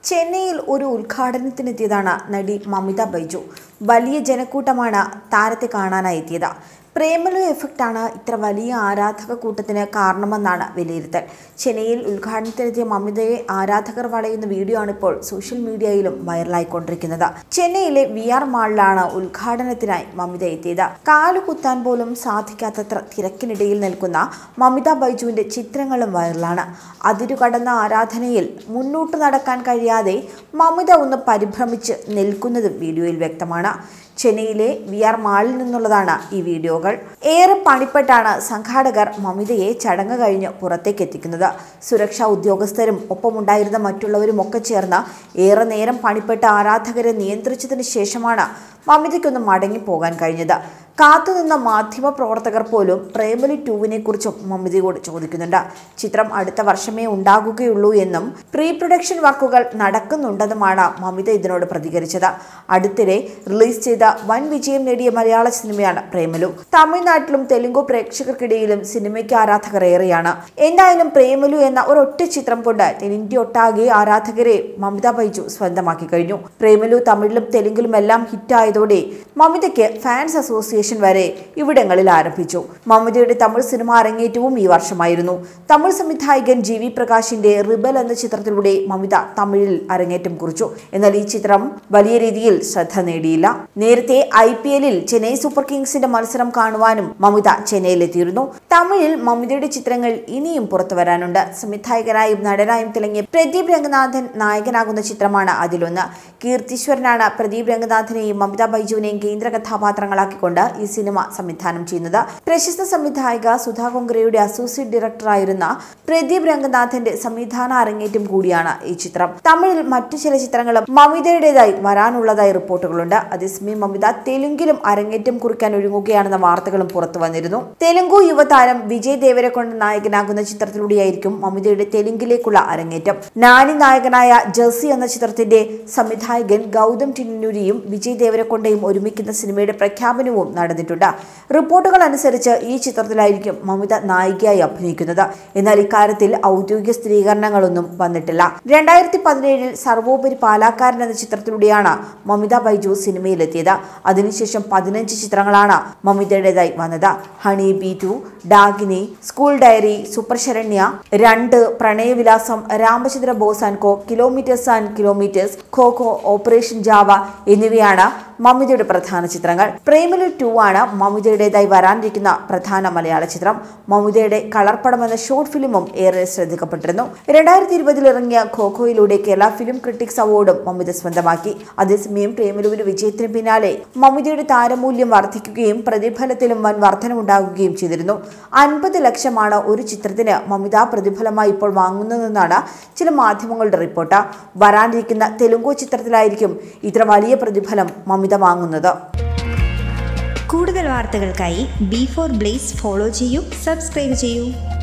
ചെന്നൈയിൽ ഒരു ഉദ്ഘാടനത്തിനെത്തിയതാണ് നടി മമിത ബൈജു. വലിയ ജനക്കൂട്ടമാണ് താരത്തെ കാണാനായി എത്തിയത്. പ്രേമലു എഫക്റ്റാണ് ഇത്ര വലിയ ആരാധക കൂട്ടത്തിന് കാരണമെന്നാണ് വിലയിരുത്തൽ. ചെന്നൈയിൽ ഉദ്ഘാടനത്തിനെത്തിയ മമിതയെ ആരാധകർ വളയുന്ന വീഡിയോ ആണ് ഇപ്പോൾ സോഷ്യൽ മീഡിയയിലും വൈറലായിക്കൊണ്ടിരിക്കുന്നത്. ചെന്നൈയിലെ VR മാളിലാണ് ഉദ്ഘാടനത്തിനായി മമിത എത്തിയത്. കാലുകുത്താൻ പോലും സാധിക്കാത്തത്ര തിരക്കിനിടയിൽ നിൽക്കുന്ന മമിത ബൈജുവിന്റെ ചിത്രങ്ങളും വൈറലാണ്. അതിരുകടന്ന ആരാധനയിൽ മുന്നോട്ട് നടക്കാൻ കഴിയാതെ മമിത ഒന്ന് പരിഭ്രമിച്ച് നിൽക്കുന്നതും വീഡിയോയിൽ വ്യക്തമാണ്. ചെന്നൈയിലെ VR മാളിൽ നിന്നുള്ളതാണ് ഈ വീഡിയോകൾ. ഏറെ പണിപ്പെട്ടാണ് സംഘാടകർ മമിതയെ ചടങ്ങ് കഴിഞ്ഞ് പുറത്തേക്ക് എത്തിക്കുന്നത്. സുരക്ഷാ ഉദ്യോഗസ്ഥരും ഒപ്പമുണ്ടായിരുന്ന മറ്റുള്ളവരും ഒക്കെ ചേർന്ന് ഏറെ നേരം പണിപ്പെട്ട് ആരാധകരെ നിയന്ത്രിച്ചതിന് ശേഷമാണ് മമിതയ്ക്കൊന്ന് മടങ്ങിപ്പോകാൻ കഴിഞ്ഞത്. കാത്തുനിന്ന മാധ്യമ പ്രവർത്തകർ പോലും പ്രേമലു 2 കുറിച്ചും മമിതയോട് ചോദിക്കുന്നുണ്ട്. ചിത്രം അടുത്ത വർഷമേ ഉണ്ടാകുകയുള്ളൂ എന്നും പ്രീ പ്രൊഡക്ഷൻ വർക്കുകൾ നടക്കുന്നുണ്ടെന്നുമാണ് മമിത ഇതിനോട് പ്രതികരിച്ചത്. അടുത്തിടെ റിലീസ് ചെയ്ത വൻ വിജയം നേടിയ മലയാള സിനിമയാണ് പ്രേമലു. തമിഴ്നാട്ടിലും തെലുങ്കു പ്രേക്ഷകർക്കിടയിലും സിനിമയ്ക്ക് ആരാധകർ ഏറെയാണ്. എന്തായാലും പ്രേമലു എന്ന ഒരൊറ്റ ചിത്രം കൊണ്ട് ഇന്ത്യയൊട്ടാകെ ആരാധകരെ മമിത ബൈജു സ്വന്തമാക്കി കഴിഞ്ഞു. പ്രേമലു തമിഴിലും തെലുങ്കിലുമെല്ലാം ഹിറ്റായതോടെ മമിതയ്ക്ക് ഫാൻസ് അസോസിയേഷൻ വരെ ഇവിടങ്ങളിൽ ആരംഭിച്ചു. മമിതയുടെ തമിഴ് സിനിമ അരങ്ങേറ്റവും ഈ വർഷമായിരുന്നു. തമിഴ് സംവിധായകൻ GV പ്രകാശിന്റെ റിബൽ എന്ന ചിത്രത്തിലൂടെ മമിത തമിഴിൽ അരങ്ങേറ്റം കുറിച്ചു. എന്നാൽ ഈ ചിത്രം വലിയ രീതിയിൽ ശ്രദ്ധ നേടിയില്ല. നേരത്തെ IPL-ൽ ചെന്നൈ സൂപ്പർ കിങ്സിന്റെ മത്സരം കാണുവാനും മമിത ചെന്നൈയിലെത്തിയിരുന്നു. തമിഴിൽ മമിതയുടെ ചിത്രങ്ങൾ ഇനിയും പുറത്തു വരാനുണ്ട്. സംവിധായകനായും നടനായും തിളങ്ങിയ പ്രദീപ് രംഗനാഥൻ നായകനാകുന്ന ചിത്രമാണ് അതിലൊന്ന്. കീർത്തീശ്വരനാണ് പ്രദീപ് രംഗനാഥനെയും മമിത ബൈജുവിനെയും കേന്ദ്ര കഥാപാത്രങ്ങളാക്കിക്കൊണ്ട് ഈ സിനിമ സംവിധാനം ചെയ്യുന്നത്. പ്രശസ്ത സംവിധായിക സുധാ കൊങ്കരയുടെ അസോസിയേറ്റ് ഡയറക്ടറായിരുന്ന പ്രദീപ് രംഗനാഥന്റെ സംവിധാന അരങ്ങേറ്റം കൂടിയാണ് ഈ ചിത്രം. തമിഴിൽ മറ്റു ചില ചിത്രങ്ങളും മമിതയുടേതായി വരാനുള്ളതായി റിപ്പോർട്ടുകളുണ്ട്. അതേസമയം മമിത തെലുങ്കിലും അരങ്ങേറ്റം കുറിക്കാൻ ഒരുങ്ങുകയാണെന്ന വാർത്തകളും പുറത്തു വന്നിരുന്നു. തെലുങ്കു യുവതാരം വിജയ് ദേവരകൊണ്ട നായകനാകുന്ന ചിത്രത്തിലൂടെയായിരിക്കും മമിതയുടെ തെലുങ്കിലേക്കുള്ള അരങ്ങേറ്റം. നാനി നായകനായ ജെർസി എന്ന ചിത്രത്തിന്റെ സംവിധായകൻ ഗൗതം ടിന്നൂരിയും വിജയ് ദേവരകൊണ്ടയും ഒരുമിക്കുന്ന സിനിമയുടെ പ്രഖ്യാപനവും നടന്നിട്ടുണ്ട്. റിപ്പോർട്ടുകൾ അനുസരിച്ച് ഈ ചിത്രത്തിലായിരിക്കും മമിത നായികയായി അഭിനയിക്കുന്നത്. എന്നാൽ ഇക്കാര്യത്തിൽ ഔദ്യോഗിക സ്ഥിരീകരണങ്ങളൊന്നും വന്നിട്ടില്ല. 2017-ൽ സർവോപരി പാലാക്കാരൻ എന്ന ചിത്രത്തിലൂടെയാണ് മമിത ബൈജു സിനിമയിലെത്തിയത്. അതിനുശേഷം 15 ചിത്രങ്ങളാണ് മമിതയുടേതായി വന്നത്. Honey bee 2, Dakini, school diary, super Sharanya 2, Pranayavilasam, Ramachandra Bose and co, kilometres and kilometres, Kho Kho, operation Java എന്നിവയാണ് മമിതയുടെ പ്രധാന ചിത്രങ്ങൾ. പ്രേമലു 2 ആണ് മമിതയുടേതായി വരാനിരിക്കുന്ന പ്രധാന മലയാള ചിത്രം. മമിതയുടെ കളർപ്പടം എന്ന ഷോർട്ട് ഫിലിമും ഏറെ ശ്രദ്ധിക്കപ്പെട്ടിരുന്നു. 2020-ൽ ഇറങ്ങിയ ഖോഖോയിലൂടെ കേരള ഫിലിം ക്രിട്ടിക്സ് അവാർഡും മമിത സ്വന്തമാക്കി. അതേസമയം പ്രേമലുവിന്റെ വിജയത്തിന് പിന്നാലെ മമിതയുടെ താരമൂല്യം വർദ്ധിക്കുകയും പ്രതിഫലത്തിലും വൻ വർധനമുണ്ടാകുകയും ചെയ്തിരുന്നു. 50 ലക്ഷമാണ് ഒരു ചിത്രത്തിന് മമിത പ്രതിഫലമായി ഇപ്പോൾ വാങ്ങുന്നതെന്നാണ് ചില മാധ്യമങ്ങളുടെ റിപ്പോർട്ട്. വരാനിരിക്കുന്ന തെലുങ്കു ചിത്രത്തിലായിരിക്കും ഇത്ര വലിയ പ്രതിഫലം മമിത വാങ്ങുന്നത്. കൂടുതൽ വാർത്തകൾക്കായി B4 Blaze ഫോളോ ചെയ്യൂ, സബ്സ്ക്രൈബ് ചെയ്യൂ.